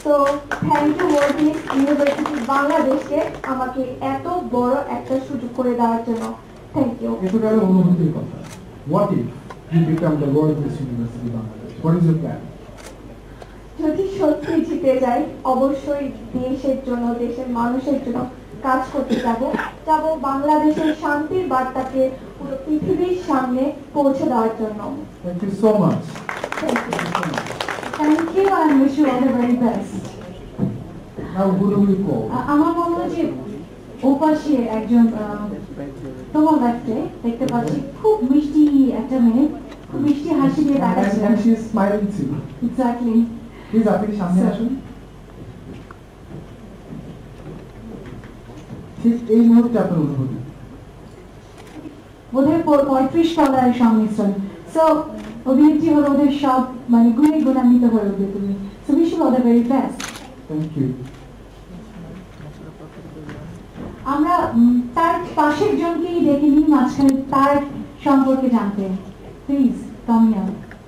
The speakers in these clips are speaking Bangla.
So thank you world university বাংলাদেশকে আমাকে এত বড় একটা সুযোগ করে দেওয়ার জন্য থ্যাংক ইউ। এটা গেল অনুভূতির কথা। What if you become the world university Bangladesh? What is your plan? যদি সত্যি জিতে যাই অবশ্যই দেশের জন্য দেশের মানুষের জন্য কাজ করতে যাব বাংলাদেশের শান্তির বার্তাকে পুরো পৃথিবীর সামনে পৌঁছে দেওয়ার জন্য। Thank you so much. Thank you and wish you all the very best. Now who do we call? আমার মনে হয় যে ওপাশে একজন তোমার দেখতে পাচ্ছি খুব মিষ্টি একটা মেয়ে, খুব মিষ্টি হাসি দিয়ে দাঁড়াচ্ছে। And she is smiling too. Exactly. Please আপনি সামনে আসুন। ঠিক এই মুহূর্তে আপনার অনুভূতি। ওদের 35 তলার সংমিশ্রণ। সো অভিনেত্রী হলো ওদের সব মানে গুণে গুণান্বিত হয়ে উঠবে তুমি। So wish you all the very best. Thank you. আমরা তার পাশের জনকেই ডেকে নিই মাঝখানে তার সম্পর্কে জানতে। প্লিজ কামিয়া।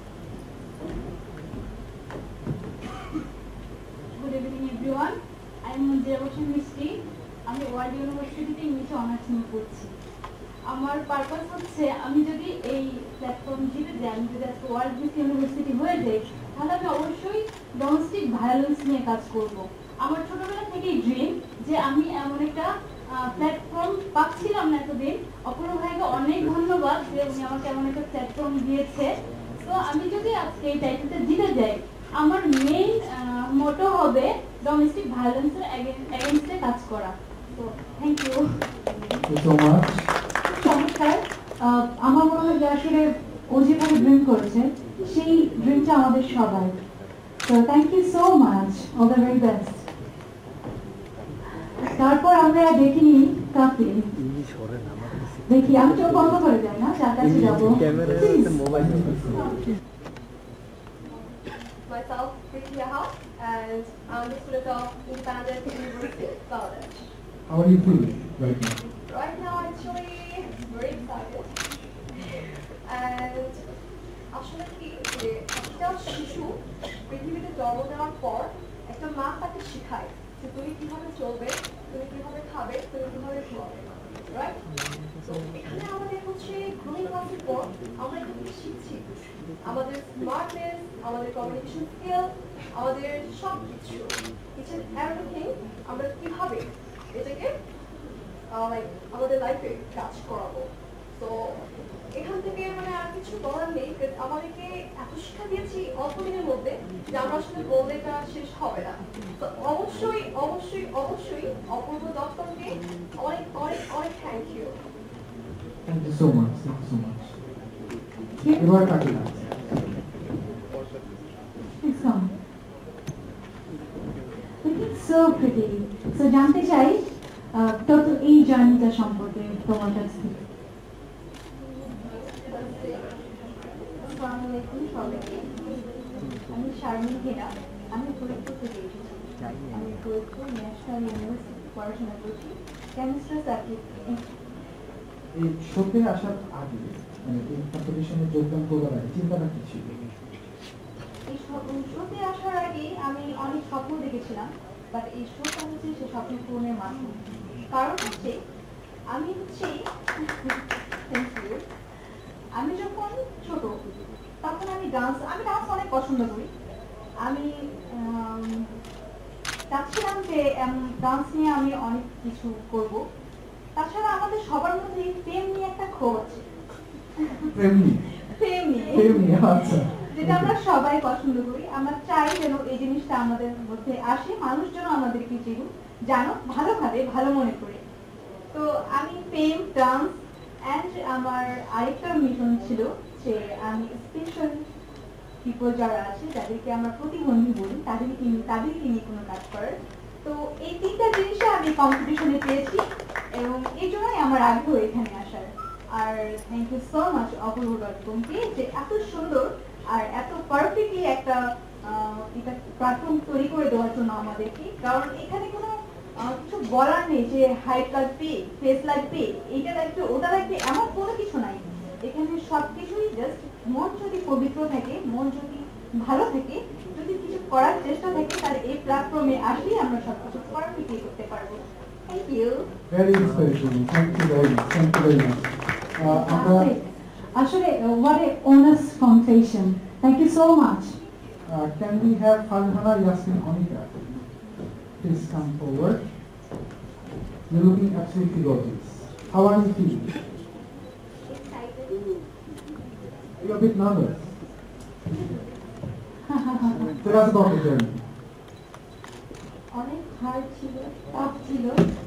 Good evening everyone. I am Munjira Boshan Mishti. আমি ওয়ার্ল্ড ইউনিভার্সিটিতে ইংলিশে অনার্স নিয়ে পড়ছি। আমার পারপাস হচ্ছে আমি যদি এই প্ল্যাটফর্ম জিতে যাই, আমি যদি আজকে ওয়ার্ল্ড ইউনিভার্সিটি হয়ে যাই, তাহলে আমি অবশ্যই ডোমেস্টিক ভায়োলেন্স নিয়ে কাজ করব। আমার ছোটবেলা থেকেই ড্রিম যে আমি এমন একটা প্ল্যাটফর্ম পাচ্ছিলাম না এতদিন। অপূর্ব ভাইকে অনেক ধন্যবাদ যে উনি আমাকে এমন একটা প্ল্যাটফর্ম দিয়েছে। তো আমি যদি আজকে এই টাইটেলটা জিতে যাই, আমার মেইন মোটো হবে ডোমেস্টিক ভায়োলেন্সের এগেইনস্টে কাজ করা। তো thank you. Thank you so much. চমৎকার। আমার মনে হয় যে আসলে ও যেভাবে ড্রিম করেছে সেই ড্রিমটা আমাদের সবাই। তো thank you so much, all the very best. তারপর আমরা দেখিনি কাকে দেখি, আমি চোখ বন্ধ করে যাই না, যার কাছে যাবো। Myself, Ricky House, and I'm the student of Independent University of Bangladesh. How are you feeling right now? Right now, actually, very excited. And আসলে কি যে একটা শিশু পৃথিবীতে জন্ম নেওয়ার পর একটা মা তাকে শেখায় যে তুমি কিভাবে চলবে, তুমি কিভাবে খাবে, তুমি কিভাবে ঘুমাবে, রাইট? তো এখানে আমাদের হচ্ছে গ্রুমিং ক্লাসের পর আমরা এখান থেকে শিখছি আমাদের স্মার্টনেস, আমাদের কমিউনিকেশন স্কিল, আমাদের সব কিছু ইচ এন্ড এভরিথিং আমরা কিভাবে এটাকে আমাদের লাইফে কাজ করাবো। তো এখান থেকে মানে আর কিছু বলার নেই, আমাদেরকে এত শিক্ষা দিয়েছি অল্প দিনের মধ্যে যে আমরা আসলে বললে এটা শেষ হবে না। তো অবশ্যই অবশ্যই অবশ্যই অপূর্ব দত্তকে অনেক অনেক অনেক thank you. Thank you so much. Thank you so much. এবার কাকে না? So pretty. So জানতে চাই টোটাল এই জার্নিটা সম্পর্কে তোমার কাছ থেকে। আসসালামু আলাইকুম সবাইকে। আমি শারমিন হেনা, আমি ফরিদপুর থেকে এসেছি। আমি ফরিদপুর ন্যাশনাল ইউনিভার্সিটি পড়াশোনা করছি কেমিস্ট্রি সাবজেক্ট। এই শোতে আসার আগে মানে এই কম্পিটিশনে যোগদান করার আগে চিন্তাটা কি ছিল? এই শোতে আসার আগে আমি অনেক স্বপ্ন দেখেছিলাম, বাট এই শোটা হচ্ছে সে স্বপ্ন পূরণের মাধ্যম। কারণ হচ্ছে আমি আমি যখন ছোট তখন আমি ডান্স অনেক পছন্দ করি। আমি চাচ্ছিলাম যে ডান্স নিয়ে আমি অনেক কিছু করব। তাছাড়া আমাদের সবার মধ্যে প্রেম নিয়ে একটা ক্ষোভ আছে, প্রেম নিয়ে আচ্ছা, যেটা আমরা সবাই পছন্দ করি। আমরা চাই যেন এই জিনিসটা আমাদের মধ্যে আসে, মানুষ যেন আমাদেরকে জানো ভালোভাবে, ভালো মনে করে। তো আমি প্রেম, ডান্স অ্যান্ড আমার আরেকটা মিশন ছিল যে আমি স্পেশাল পিপল যারা আছে যাদেরকে আমরা প্রতিবন্ধী বলি তাদেরকে নিয়ে কোনো কাজ করার। তো এই তিনটা জিনিসে আমি কম্পিটিশনে পেয়েছি এবং এই জন্যই আমার আগ্রহ এখানে আসার। আর থ্যাংক ইউ সো মাচ অপূর্ব.com-কে যে এত সুন্দর আর এত পারফেক্টলি একটা এটা প্ল্যাটফর্ম তৈরি করে দেওয়ার জন্য আমাদেরকে। কারণ এখানে কোনো কিছু বলার নেই যে হাইট লাগবে, ফেস লাগবে, এইটা লাগবে, ওটা লাগবে, এমন কোনো কিছু নাই। এখানে সবকিছুই জাস্ট মন যদি পবিত্র থাকে, মন যদি ভালো থাকে, যদি কিছু করার চেষ্টা থাকে তাহলে এই প্ল্যাটফর্মে আসলেই আমরা সবকিছু পারফেক্টলি করতে পারবো। Thank you. Very inspirational. Thank you very much. Thank you very much. আমরা আসলে what a honest confession. Thank you so much. Can we have Farhana Yasmin Onika? Please come forward. You're looking absolutely gorgeous. How are you feeling? You're a bit nervous. Tell us about the journey. অনেক হার্ড ছিল, টাফ ছিল,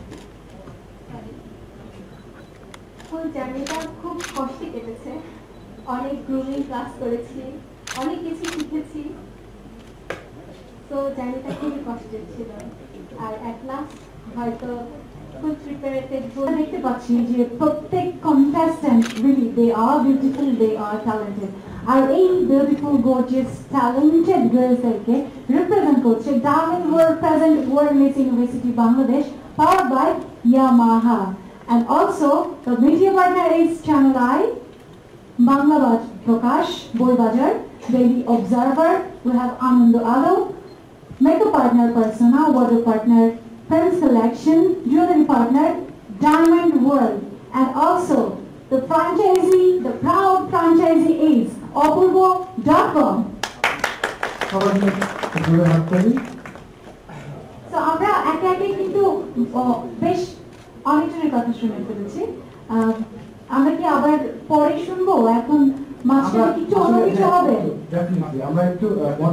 ফুল জার্নিটা খুব কষ্টে কেটেছে। অনেক গ্রুমিং ক্লাস করেছি, অনেক কিছু শিখেছি। তো জার্নিটা খুবই কষ্টের ছিল, আর অ্যাট লাস্ট হয়তো খুব প্রিপারেটেড দেখতে পাচ্ছি যে প্রত্যেক contestant really they are beautiful, they are talented, আর এই বিউটিফুল গর্জিয়াস ট্যালেন্টেড গার্লসদেরকে রিপ্রেজেন্ট করছে diamond world present world miss university Bangladesh powered by Yamaha, and also the media partner is Channel I, Banglabaj Prakash, Boybazar, Daily Observer, we have Anand Alo, makeup partner Persona, wardrobe partner Prince Collection, jewelry partner Diamond World, and also the franchisee, the proud franchisee is Opurbo.com. সবার জোরে হাত তালি। So আমরা একে একে কিন্তু বেশ অনেকজনের কথা শুনে ফেলেছি। আমরা কি আবার পরে শুনবো? এখন মাঝখানে কিছু অন্য কিছু হবে? Definitely. আমরা একটু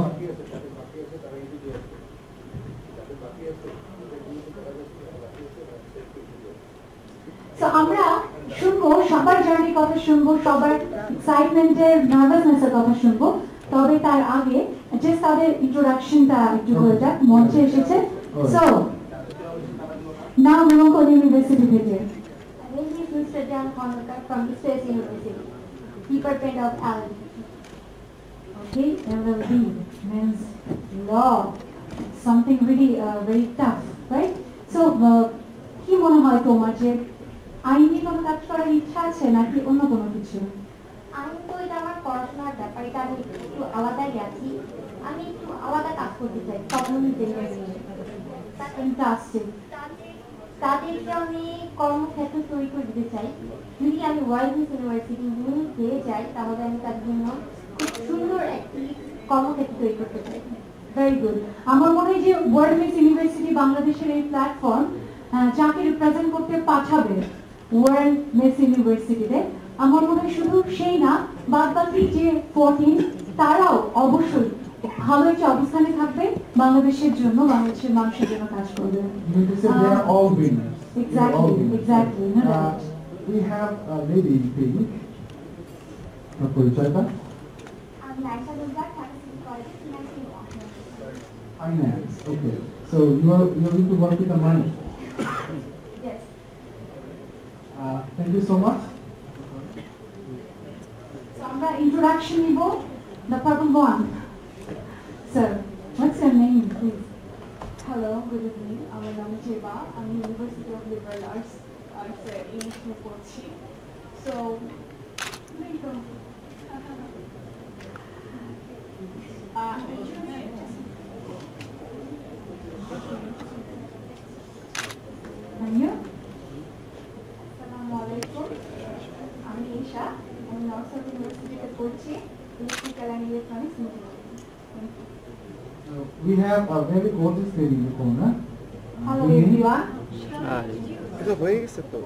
So আমরা শুনবো সবার জার্নির কথা শুনবো, সবার এক্সাইটমেন্টের নার্ভাসনেসের কথা শুনবো, তবে তার আগে জাস্ট তাদের ইন্ট্রোডাকশনটা একটু হয়ে যাক। মঞ্চে এসেছে সো নাও মঙ্গল ইউনিভার্সিটি থেকে My name is Mr. Jan Khanolkar from the State University, Department of LLB. Okay, LLB means law, something really very tough, right? So কি মনে হয় তোমার যে আইনি কোনো কাজ করার ইচ্ছা আছে নাকি অন্য কোনো কিছু? আমি তো এটা আমার পড়াশোনার ব্যাপার, এটা আমি একটু আলাদাই আছি। আমি একটু আলাদা কাজ করতে চাই, কমিউনিটি নিয়ে। Fantastic. তাদেরকে আমি কর্মক্ষেত্র তৈরি করে দিতে চাই। যদি আমি ওয়ার্ল্ড মিস ইউনিভার্সিটি উইন পেয়ে যাই তাহলে আমি তার জন্য খুব সুন্দর একটি কর্মক্ষেত্র তৈরি করতে চাই। Very good. আমার মনে হয় যে ওয়ার্ল্ড মিস ইউনিভার্সিটি বাংলাদেশের এই প্ল্যাটফর্ম যাকে রিপ্রেজেন্ট করতে পাঠাবে ওয়ার্ল্ড মিস ইউনিভার্সিটিতে, আমার মনে হয় শুধু সেই না, বাদ বাকি যে 14 তারাও অবশ্যই ভালো একটা অবস্থানে থাকবে, বাংলাদেশের জন্য, বাংলাদেশের মানুষের জন্য কাজ করবে। You need to say they are all winners. Exactly. No doubt. We have a lady in pink. পরিচয়টা? আমি Naisa Durga Dhaka college financing honours. Finance. Okay. So you're going to work with the money. Yes. Thank you so much. So আমরা introduction নিব, the purple one. Sir, what's your name, please? Hello, good evening. আমার নাম জেবা, আমি ইউনিভার্সিটি অফ লিবারাল আর্টসে ইংলিশ নিয়ে পড়ছি। So And you? আসসালামু আলাইকুম। আমি ঈশা, আমি নর্থ ইউনিভার্সিটিতে পড়ছি, electrical and electronics engineering. We have a very gorgeous lady in the corner. Hello everyone. এটা হয়ে গেছে তো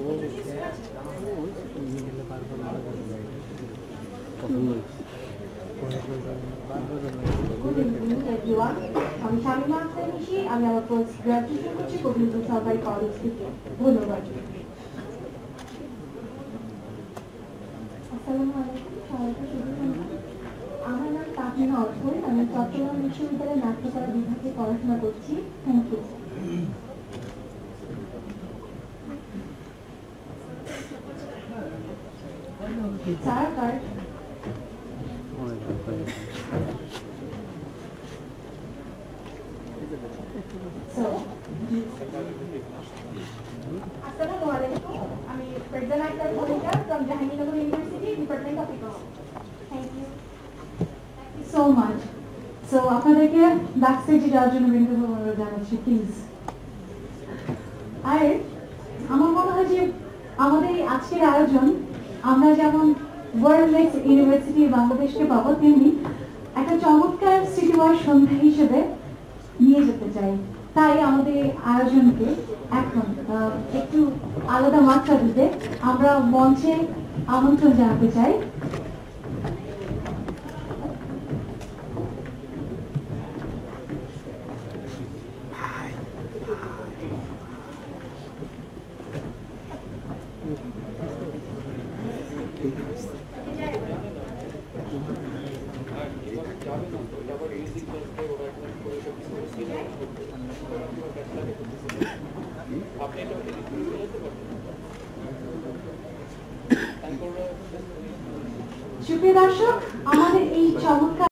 Good evening everyone. আমি শামিমা আক্তার নিশি, আমি আমার পোস্ট গ্রাজুয়েশন করছি কবিরপুর সরকারি কলেজ থেকে। ধন্যবাদ। আসসালামু আলাইকুম, সবাইকে শুভসন্ধ্যা। আমার নাম তাহমিনা অর্থই, আমি চট্টগ্রাম বিশ্ববিদ্যালয়ের নাট্যকলা বিভাগে পড়াশোনা করছি। Thank you. Sir card. So, Assalamu alaikum. আমি Farzana Akhtar Khalida from Jahangirnagar University, Department of Economics. Thank you. Thank you so much. So আপনাদেরকে ব্যাকস্টেজে যাওয়ার জন্য বিনীত অনুরোধ জানাচ্ছি প্লিজ। আর আমার মনে হয় যে আমাদের এই আজকের আয়োজন আমরা যেমন ওয়ার্ল্ড নেক্সট ইউনিভার্সিটি বাংলাদেশকে পাবো, তেমনি একটা চমৎকার স্মৃতিময় সন্ধ্যা হিসেবে নিয়ে যেতে চাই। তাই আমাদের আয়োজনকে এখন একটু আলাদা মাত্রা দিতে আমরা মঞ্চে আমন্ত্রণ জানাতে চাই সুপ্রিয় দর্শক, আমাদের এই চমৎকার